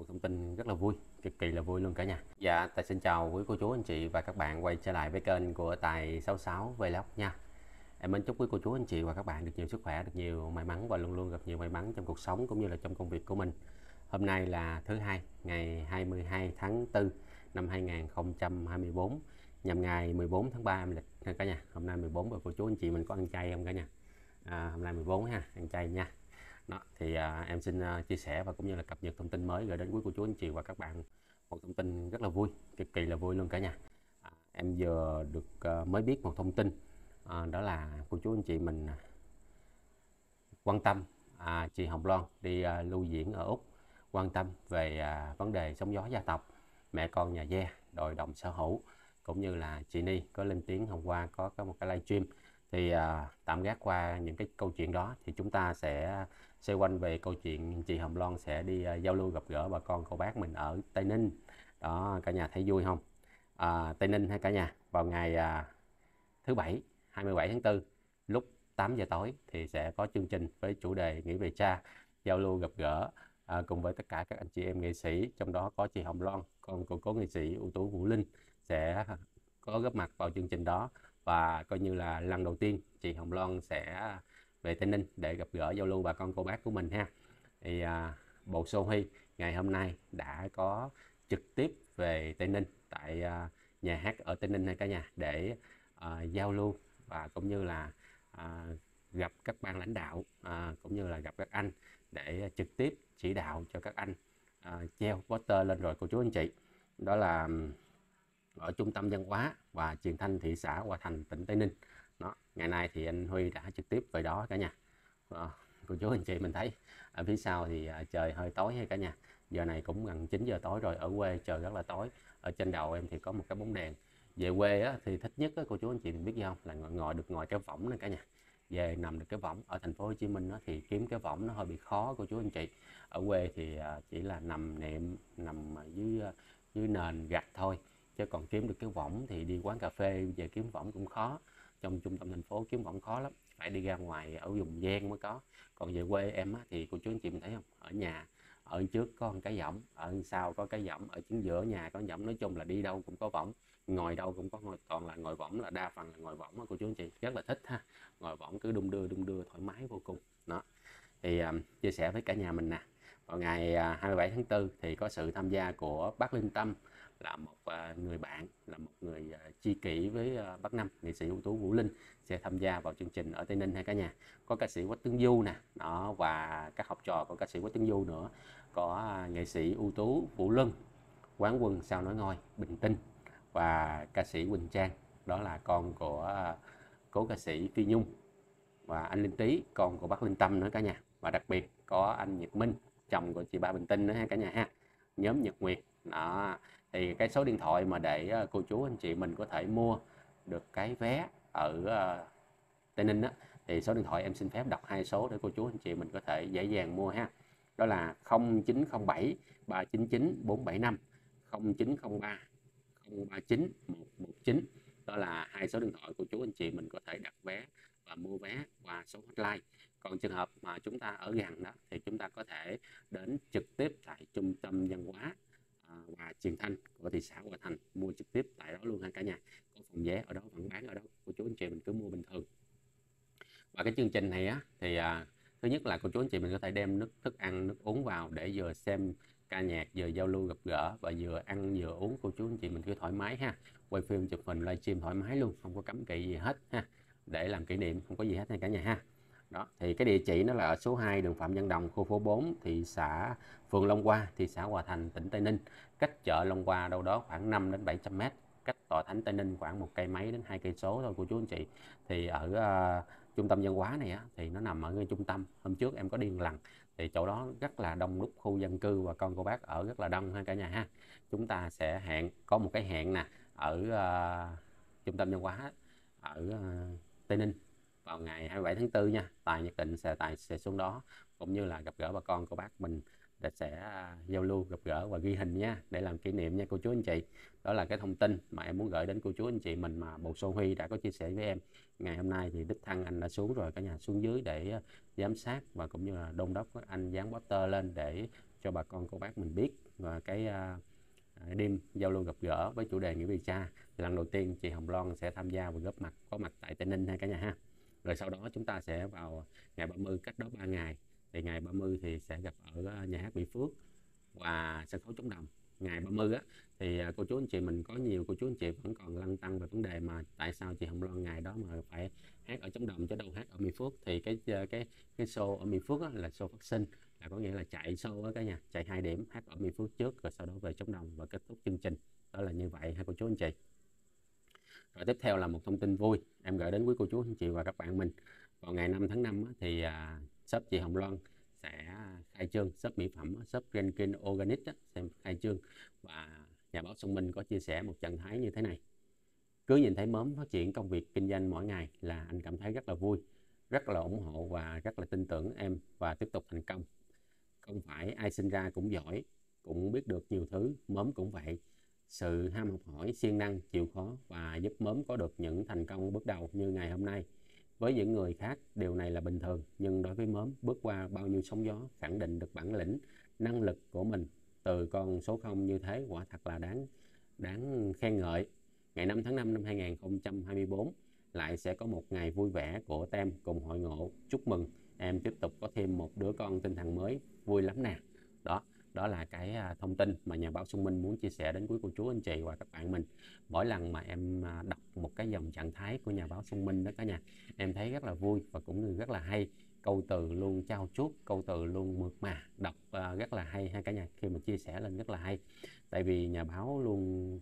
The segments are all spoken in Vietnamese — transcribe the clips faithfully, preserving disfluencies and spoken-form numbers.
một thông tin rất là vui, cực kỳ là vui luôn cả nhà. Dạ, Tài xin chào quý cô chú anh chị và các bạn quay trở lại với kênh của Tài sáu sáu Vlog nha. Em mến chúc quý cô chú anh chị và các bạn được nhiều sức khỏe, được nhiều may mắn và luôn luôn gặp nhiều may mắn trong cuộc sống cũng như là trong công việc của mình. Hôm nay là thứ hai, ngày hai mươi hai tháng tư năm hai nghìn không trăm hai mươi tư, nhằm ngày mười bốn tháng ba âm lịch nha cả nhà. Hôm nay mười bốn và cô chú anh chị mình có ăn chay không cả nhà? À, hôm nay mười bốn ha, ăn chay nha. Đó, thì à, em xin à, chia sẻ và cũng như là cập nhật thông tin mới gửi đến quý cô chú anh chị và các bạn một thông tin rất là vui, cực kỳ là vui luôn cả nhà. À, em vừa được à, mới biết một thông tin, à, đó là cô chú anh chị mình quan tâm à, chị Hồng Loan đi à, lưu diễn ở Úc, quan tâm về à, vấn đề sóng gió gia tộc, mẹ con nhà Ve đòi đồng sở hữu, cũng như là chị Ni có lên tiếng hôm qua có, có một cái livestream. Thì à, tạm gác qua những cái câu chuyện đó thì chúng ta sẽ xoay quanh về câu chuyện chị Hồng Loan sẽ đi à, giao lưu gặp gỡ bà con cô bác mình ở Tây Ninh. Đó, cả nhà thấy vui không? À, Tây Ninh hay cả nhà, vào ngày à, thứ bảy hai mươi bảy tháng tư lúc tám giờ tối thì sẽ có chương trình với chủ đề Nghĩ về cha, giao lưu gặp gỡ à, cùng với tất cả các anh chị em nghệ sĩ, trong đó có chị Hồng Loan, con của cố nghệ sĩ ưu tú Vũ Linh sẽ có góp mặt vào chương trình đó. Và coi như là lần đầu tiên chị Hồng Loan sẽ về Tây Ninh để gặp gỡ giao lưu bà con cô bác của mình ha. Thì à, bộ Sô Huy ngày hôm nay đã có trực tiếp về Tây Ninh tại à, nhà hát ở Tây Ninh hay cả nhà để à, giao lưu và cũng như là à, gặp các ban lãnh đạo à, cũng như là gặp các anh để trực tiếp chỉ đạo cho các anh à, treo poster lên rồi cô chú anh chị. Đó là ở Trung tâm Văn hóa và Truyền thanh thị xã Hòa Thành, tỉnh Tây Ninh. Đó, ngày nay thì anh Huy đã trực tiếp về đó cả nhà. À, cô chú anh chị mình thấy ở phía sau thì à, trời hơi tối hay cả nhà. Giờ này cũng gần chín giờ tối rồi, ở quê trời rất là tối. Ở trên đầu em thì có một cái bóng đèn. Về quê á, thì thích nhất á, cô chú anh chị mình biết gì không, là ngồi, ngồi được ngồi cái võng này cả nhà. Về nằm được cái võng. Ở thành phố Hồ Chí Minh á, thì kiếm cái võng nó hơi bị khó cô chú anh chị. Ở quê thì à, chỉ là nằm nệm, nằm dưới dưới nền gạch thôi, chứ còn kiếm được cái võng thì đi quán cà phê về kiếm võng cũng khó. Trong trung tâm thành phố kiếm võng khó lắm, phải đi ra ngoài ở vùng ven mới có. Còn về quê em á, thì cô chú anh chị mình thấy không, ở nhà ở trước có một cái võng, ở sau có cái võng, ở chính giữa nhà có võng, nói chung là đi đâu cũng có võng, ngồi đâu cũng có ngồi, toàn là ngồi võng, là đa phần là ngồi võng á cô chú anh chị, rất là thích ha. Ngồi võng cứ đung đưa đung đưa thoải mái vô cùng. Đó thì um, chia sẻ với cả nhà mình nè, vào ngày uh, hai mươi bảy tháng tư thì có sự tham gia của bác Linh Tâm, là một uh, người bạn, là một người uh, tri kỷ với uh, bác Năm, nghệ sĩ ưu tú Vũ Linh, sẽ tham gia vào chương trình ở Tây Ninh hay cả nhà. Có ca sĩ Quách Tấn Du nè, đó, và các học trò của ca sĩ Quách Tấn Du nữa, có uh, nghệ sĩ ưu tú Vũ Luân, quán quân sao nói ngôi Bình Tinh, và ca sĩ Quỳnh Trang, đó là con của uh, cố ca sĩ Phi Nhung, và anh Linh Tý, con của bác Linh Tâm nữa cả nhà. Và đặc biệt có anh Nhật Minh, chồng của chị Ba Bình Tinh nữa ha cả nhà ha, nhóm Nhật Nguyệt. Đó thì cái số điện thoại mà để cô chú anh chị mình có thể mua được cái vé ở uh, Tây Ninh á, thì số điện thoại em xin phép đọc hai số để cô chú anh chị mình có thể dễ dàng mua ha. Đó là không chín không bảy ba chín chín bốn bảy năm, không chín không ba không ba chín một một chín. Đó là hai số điện thoại của chú anh chị mình có thể đặt vé và mua vé qua số hotline. Còn trường hợp mà chúng ta ở gần đó thì chúng ta có thể đến trực tiếp tại trung tâm văn hóa và truyền thanh của thị xã Hòa Thành, mua trực tiếp tại đó luôn ha cả nhà. Có phòng vé ở đó, vẫn bán ở đó, cô chú anh chị mình cứ mua bình thường. Và cái chương trình này á thì à, thứ nhất là cô chú anh chị mình có thể đem nước thức ăn nước uống vào để vừa xem ca nhạc, vừa giao lưu gặp gỡ, và vừa ăn vừa uống, cô chú anh chị mình cứ thoải mái ha. Quay phim chụp hình livestream thoải mái luôn, không có cấm kỵ gì hết ha, để làm kỷ niệm, không có gì hết nha cả nhà ha. Đó thì cái địa chỉ nó là ở số hai đường Phạm Văn Đồng, khu phố bốn, thị xã phường Long Hoa, thị xã Hòa Thành, tỉnh Tây Ninh, cách chợ Long Hoa đâu đó khoảng năm đến bảy trăm mét, cách tòa thánh Tây Ninh khoảng một cây mấy đến hai cây số thôi cô chú anh chị. Thì ở uh, trung tâm văn hóa này á, thì nó nằm ở ngay trung tâm. Hôm trước em có đi một lần thì chỗ đó rất là đông đúc, khu dân cư và con cô bác ở rất là đông ha cả nhà ha. Chúng ta sẽ hẹn, có một cái hẹn nè, ở uh, trung tâm văn hóa ở uh, Tây Ninh vào ngày hai mươi bảy tháng tư nha. Tài nhất định sẽ Tài sẽ xuống đó, cũng như là gặp gỡ bà con cô bác mình, để sẽ uh, giao lưu gặp gỡ và ghi hình nha, để làm kỷ niệm nha cô chú anh chị. Đó là cái thông tin mà em muốn gửi đến cô chú anh chị mình mà bộ Sô Huy đã có chia sẻ với em. Ngày hôm nay thì đích thân anh đã xuống rồi cả nhà, xuống dưới để giám sát và cũng như là đôn đốc các anh dán poster lên để cho bà con cô bác mình biết và cái à, đêm giao lưu gặp gỡ với chủ đề nghĩa vì cha. Lần đầu tiên chị Hồng Loan sẽ tham gia và góp mặt có mặt tại Tây Ninh ha cả nhà ha. Rồi sau đó chúng ta sẽ vào ngày ba mươi, cách đó ba ngày thì ngày ba mươi thì sẽ gặp ở nhà hát Mỹ Phước và sân khấu Trống Đồng. Ngày ba mươi á thì cô chú anh chị mình có nhiều cô chú anh chị vẫn còn lăn tăn về vấn đề mà tại sao chị Hồng Loan ngày đó mà phải hát ở Trống Đồng chứ đâu hát ở Mỹ Phước. Thì cái cái cái show ở Mỹ Phước á, là show phát sinh, là có nghĩa là chạy show á cả nhà, chạy hai điểm, hát ở Mỹ Phước trước rồi sau đó về Trống Đồng và kết thúc chương trình. Đó là như vậy ha cô chú anh chị. Rồi tiếp theo là một thông tin vui em gửi đến quý cô chú anh chị và các bạn mình. Vào ngày năm tháng năm á, thì à, shop chị Hồng Loan sẽ khai trương, shop mỹ phẩm shop Renkin Organic á, sẽ khai trương. Và nhà báo Xuân Minh có chia sẻ một trạng thái như thế này: cứ nhìn thấy mớm phát triển công việc kinh doanh mỗi ngày là anh cảm thấy rất là vui, rất là ủng hộ và rất là tin tưởng em và tiếp tục thành công. Không phải ai sinh ra cũng giỏi, cũng biết được nhiều thứ, mớm cũng vậy. Sự ham học hỏi, siêng năng, chịu khó và giúp mớm có được những thành công bước đầu như ngày hôm nay. Với những người khác điều này là bình thường, nhưng đối với mớm bước qua bao nhiêu sóng gió, khẳng định được bản lĩnh, năng lực của mình từ con số không như thế quả thật là đáng đáng khen ngợi. Ngày năm tháng năm năm hai nghìn không trăm hai mươi tư lại sẽ có một ngày vui vẻ của tem cùng hội ngộ. Chúc mừng em tiếp tục có thêm một đứa con tinh thần mới, vui lắm nè. Đó, đó là cái thông tin mà nhà báo Xuân Minh muốn chia sẻ đến quý cô chú anh chị và các bạn mình. Mỗi lần mà em đọc một cái dòng trạng thái của nhà báo Xuân Minh đó cả nhà, em thấy rất là vui và cũng như rất là hay. Câu từ luôn trao chuốt, câu từ luôn mượt mà, đọc rất là hay ha cả nhà, khi mà chia sẻ lên rất là hay. Tại vì nhà báo luôn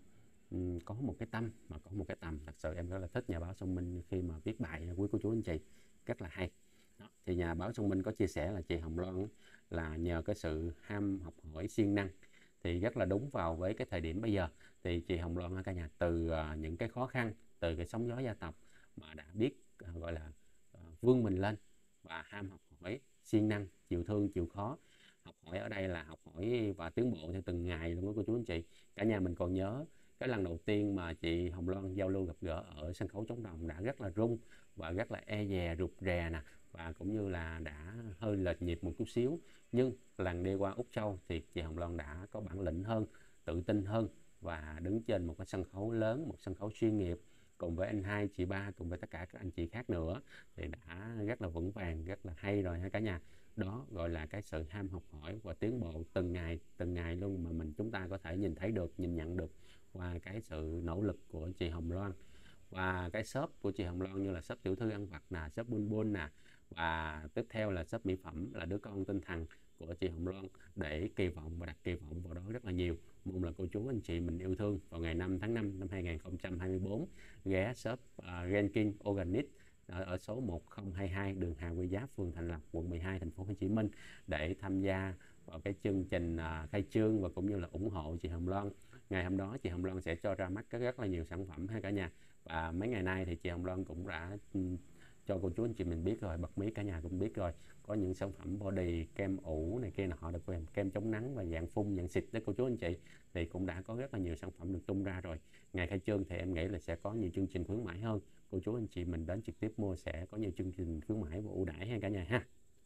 có một cái tâm mà có một cái tầm. Thật sự em rất là thích nhà báo Xuân Minh khi mà viết bài quý cô chú anh chị, rất là hay. Đó. Thì nhà báo Xuân Minh có chia sẻ là chị Hồng Loan là nhờ cái sự ham học hỏi siêng năng thì rất là đúng vào với cái thời điểm bây giờ. Thì chị Hồng Loan cả nhà từ những cái khó khăn, từ cái sóng gió gia tộc mà đã biết gọi là vươn mình lên và ham học hỏi siêng năng, chịu thương chịu khó. Học hỏi ở đây là học hỏi và tiến bộ theo từng ngày luôn đó cô chú anh chị. Cả nhà mình còn nhớ cái lần đầu tiên mà chị Hồng Loan giao lưu gặp gỡ ở sân khấu Trống Đồng đã rất là rung và rất là e dè rụt rè nè, và cũng như là đã hơi lệch nhịp một chút xíu. Nhưng lần đi qua Úc Châu thì chị Hồng Loan đã có bản lĩnh hơn, tự tin hơn và đứng trên một cái sân khấu lớn, một sân khấu chuyên nghiệp cùng với anh hai, chị ba, cùng với tất cả các anh chị khác nữa thì đã rất là vững vàng, rất là hay rồi ha cả nhà. Đó gọi là cái sự ham học hỏi và tiến bộ từng ngày từng ngày luôn, mà mình chúng ta có thể nhìn thấy được, nhìn nhận được qua cái sự nỗ lực của chị Hồng Loan. Và cái shop của chị Hồng Loan như là shop tiểu thư ăn vặt nè, shop bun bun nè, và tiếp theo là shop mỹ phẩm là đứa con tinh thần của chị Hồng Loan, để kỳ vọng và đặt kỳ vọng vào đó rất là nhiều. Mong là cô chú anh chị mình yêu thương vào ngày năm tháng năm năm hai nghìn không trăm hai mươi tư ghé shop uh, Renkin Organic ở, ở số một không hai hai đường Hà Huy Giáp, phường Thành Lộc, quận mười hai, thành phố Hồ Chí Minh, để tham gia vào cái chương trình uh, khai trương và cũng như là ủng hộ chị Hồng Loan. Ngày hôm đó chị Hồng Loan sẽ cho ra mắt rất là nhiều sản phẩm ha cả nhà. Và mấy ngày nay thì chị Hồng Loan cũng đã cho cô chú anh chị mình biết rồi, bật mí cả nhà cũng biết rồi, có những sản phẩm body, kem ủ này kia là họ được kèm kem chống nắng và dạng phun, dạng xịt đấy cô chú anh chị, thì cũng đã có rất là nhiều sản phẩm được tung ra rồi. Ngày khai trương thì em nghĩ là sẽ có nhiều chương trình khuyến mãi hơn, cô chú anh chị mình đến trực tiếp mua sẽ có nhiều chương trình khuyến mãi và ưu đãi ha cả nhà ha.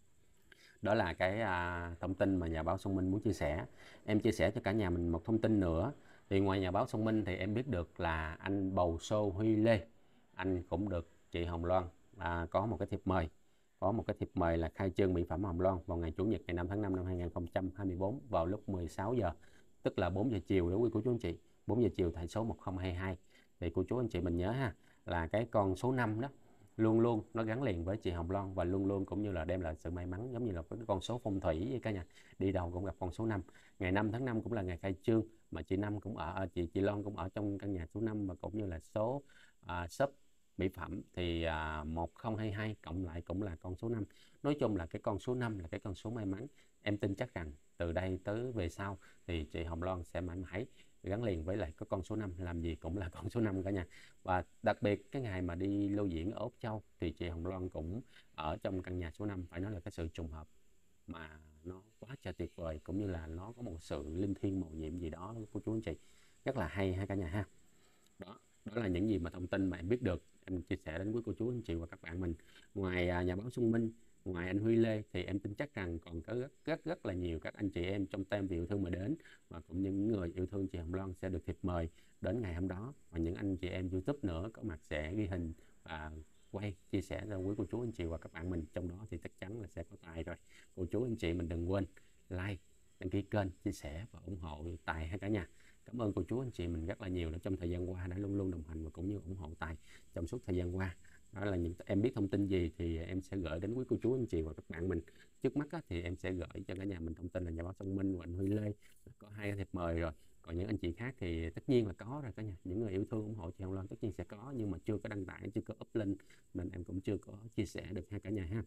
Đó là cái à, thông tin mà nhà báo Xuân Minh muốn chia sẻ. Em chia sẻ cho cả nhà mình một thông tin nữa. Thì ngoài nhà báo Xuân Minh thì em biết được là anh Bầu Sô Huy Lê, anh cũng được chị Hồng Loan à, có một cái thiệp mời, có một cái thiệp mời là khai trương mỹ phẩm Hồng Loan vào ngày Chủ nhật ngày năm tháng năm năm hai nghìn không trăm hai mươi tư vào lúc mười sáu giờ, tức là bốn giờ chiều đó quý cô chú anh chị, bốn giờ chiều tại số một không hai hai. Thì cô chú anh chị mình nhớ ha, là cái con số năm đó luôn luôn nó gắn liền với chị Hồng Loan và luôn luôn cũng như là đem lại sự may mắn, giống như là cái con số phong thủy vậy cả nhà, đi đâu cũng gặp con số năm. Ngày năm tháng năm cũng là ngày khai trương mà chị Năm cũng ở chị chị Loan cũng ở trong căn nhà số năm, và cũng như là số à, shop mỹ phẩm thì à, một không hai hai cộng lại cũng là con số năm. Nói chung là cái con số năm là cái con số may mắn. Em tin chắc rằng từ đây tới về sau thì chị Hồng Loan sẽ mãi mãi gắn liền với lại cái con số năm, làm gì cũng là con số năm cả nhà. Và đặc biệt cái ngày mà đi lưu diễn ở Úc Châu thì chị Hồng Loan cũng ở trong căn nhà số năm, phải nói là cái sự trùng hợp mà nó quá trời tuyệt vời, cũng như là nó có một sự linh thiêng mầu nhiệm gì đó của chú anh chị, rất là hay ha cả nhà ha. Đó, đó là những gì mà thông tin mà em biết được, em chia sẻ đến với cô chú anh chị và các bạn mình. Ngoài à, nhà báo Xuân Minh Ngoài anh Huy Lê thì em tin chắc rằng còn có rất rất rất là nhiều các anh chị em trong team vì yêu thương mà đến, và cũng như những người yêu thương chị Hồng Loan sẽ được thiệp mời đến ngày hôm đó. Và những anh chị em YouTube nữa có mặt sẽ ghi hình và quay chia sẻ cho quý cô chú anh chị và các bạn mình, trong đó thì chắc chắn là sẽ có Tài rồi. Cô chú anh chị mình đừng quên like, đăng ký kênh, chia sẻ và ủng hộ Tài ha cả nhà. Cảm ơn cô chú anh chị mình rất là nhiều đã trong thời gian qua đã luôn luôn đồng hành và cũng như ủng hộ Tài trong suốt thời gian qua. Đó là những em biết thông tin gì thì em sẽ gửi đến quý cô chú anh chị và các bạn mình. Trước mắt á, thì em sẽ gửi cho cả nhà mình thông tin là nhà báo Song Minh và anh Huy Lê có hai thiệp mời rồi. Còn những anh chị khác thì tất nhiên là có rồi cả nhà. Những người yêu thương ủng hộ chị Hồng Loan tất nhiên sẽ có, nhưng mà chưa có đăng tải, chưa có up lên nên em cũng chưa có chia sẻ được ha cả nhà ha.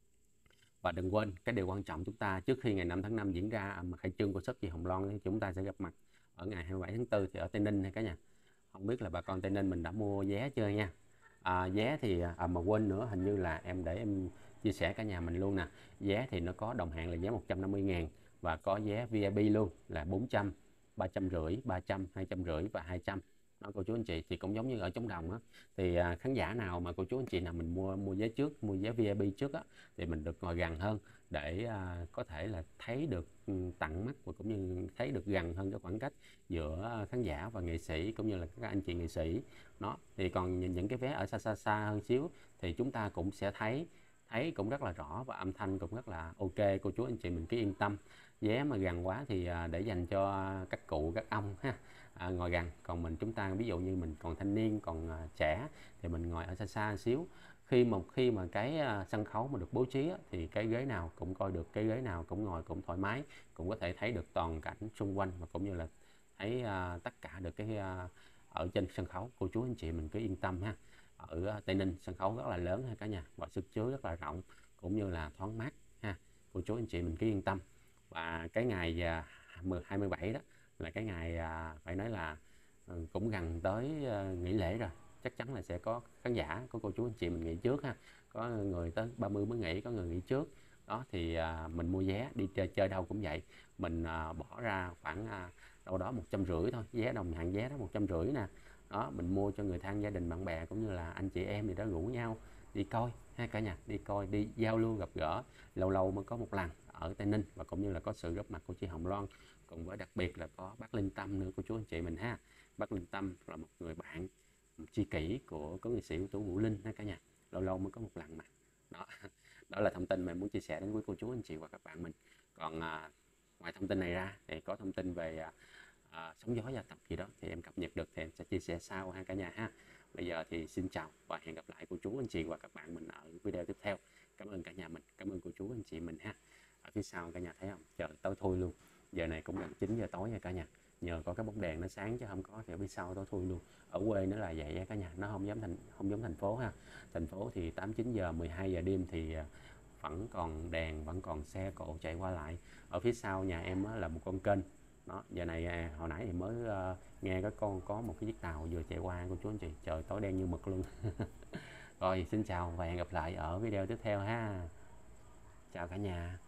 Và đừng quên cái điều quan trọng, chúng ta trước khi ngày năm tháng năm diễn ra mà khai trương của shop chị Hồng Loan thì chúng ta sẽ gặp mặt ở ngày hai mươi bảy tháng tư thì ở Tây Ninh ha cả nhà. Không biết là bà con Tây Ninh mình đã mua vé chưa nha. À, vé thì à, mà quên nữa, hình như là em để em chia sẻ cả nhà mình luôn nè. Vé thì nó có đồng hạng là giá một trăm năm mươi ngàn và có vé vi ai pi luôn là bốn trăm, ba trăm rưỡi, ba trăm, hai trăm rưỡi và hai trăm. Đó, cô chú anh chị thì cũng giống như ở trong đồng á, thì à, khán giả nào mà cô chú anh chị nào mình mua mua vé trước, mua vé vi ai pi trước á, thì mình được ngồi gần hơn để à, có thể là thấy được tận mắt và cũng như thấy được gần hơn cái khoảng cách giữa khán giả và nghệ sĩ cũng như là các anh chị nghệ sĩ. Đó thì còn những cái vé ở xa xa xa hơn xíu thì chúng ta cũng sẽ thấy thấy cũng rất là rõ và âm thanh cũng rất là ok, cô chú anh chị mình cứ yên tâm. Vé mà gần quá thì à, để dành cho các cụ các ông ha, à, ngồi gần. Còn mình chúng ta ví dụ như mình còn thanh niên còn à, trẻ thì mình ngồi ở xa xa xíu. Khi mà khi mà cái à, sân khấu mà được bố trí á, thì cái ghế nào cũng coi được, cái ghế nào cũng ngồi cũng thoải mái, cũng có thể thấy được toàn cảnh xung quanh và cũng như là thấy à, tất cả được cái à, ở trên sân khấu. Cô chú anh chị mình cứ yên tâm ha. Ở Tây Ninh sân khấu rất là lớn ha cả nhà, và sức chứa rất là rộng cũng như là thoáng mát ha. Cô chú anh chị mình cứ yên tâm. Và cái ngày à, hai mươi bảy đó là cái ngày à, phải nói là ừ, cũng gần tới à, nghỉ lễ rồi, chắc chắn là sẽ có khán giả, có cô chú anh chị mình nghỉ trước ha, có người tới ba mươi mới nghỉ, có người nghỉ trước. Đó thì à, mình mua vé đi chơi, chơi đâu cũng vậy, mình à, bỏ ra khoảng à, đâu đó một trăm rưỡi thôi, vé đồng hạng vé đó một trăm rưỡi nè. Đó mình mua cho người thân, gia đình, bạn bè cũng như là anh chị em thì đó rủ nhau đi coi ha cả nhà, đi coi, đi giao lưu gặp gỡ, lâu lâu mới có một lần ở Tây Ninh, và cũng như là có sự góp mặt của chị Hồng Loan, cùng với đặc biệt là có bác Linh Tâm nữa cô chú anh chị mình ha. Bác Linh Tâm là một người bạn tri kỷ của có nghệ sĩ ưu tú Vũ Linh ha cả nhà, lâu lâu mới có một lần mà. Đó đó là thông tin mà em muốn chia sẻ đến với cô chú anh chị và các bạn mình. Còn à, ngoài thông tin này ra thì có thông tin về à, à, sóng gió gia tập gì đó thì em cập nhật được thì em sẽ chia sẻ sau ha cả nhà ha. Bây giờ thì xin chào và hẹn gặp lại cô chú anh chị và các bạn mình ở video tiếp theo. Cảm ơn cả nhà mình, cảm ơn cô chú anh chị mình ha. Ở phía sau cả nhà thấy không, trời tối thui luôn, giờ này cũng gần chín giờ tối nha cả nhà. Nhờ có cái bóng đèn nó sáng chứ không có thì ở phía sau tối thui luôn. Ở quê nó là vậy cả nhà, nó không giống thành không giống thành phố ha. Thành phố thì tám chín giờ, mười hai giờ đêm thì vẫn còn đèn, vẫn còn xe cộ chạy qua lại. Ở phía sau nhà em là một con kênh. Đó giờ này à, hồi nãy thì mới uh, nghe cái con có một cái chiếc tàu vừa chạy qua cô chú anh chị, trời tối đen như mực luôn. Rồi xin chào và hẹn gặp lại ở video tiếp theo ha. Chào cả nhà.